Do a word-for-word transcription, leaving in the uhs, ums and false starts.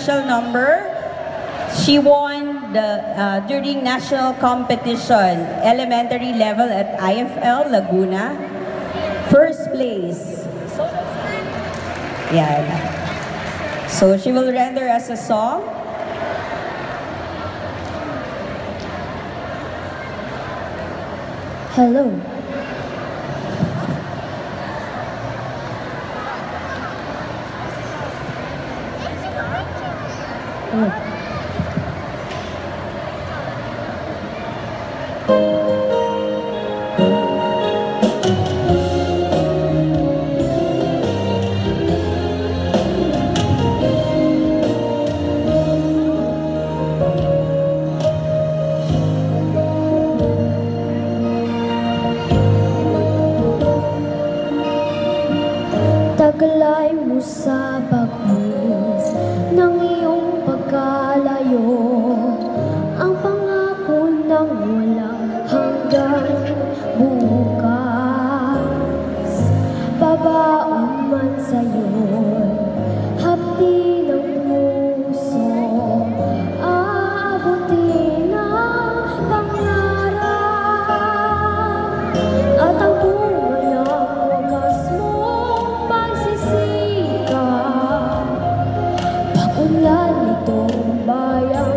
special number. She won the uh, during national competition, elementary level at I F L Laguna. First place. Yeah. So she will render us a song. Hello. Oh. Taglay mo sa bagwis ng iyong pagkalayo, ang pangako ng walang hanggang bukas. Babaon man sa'yo'y hapdi ng puso, aabutin ang pangarap at ang bunga ng wagas mo. Pagunlan nitong bayan.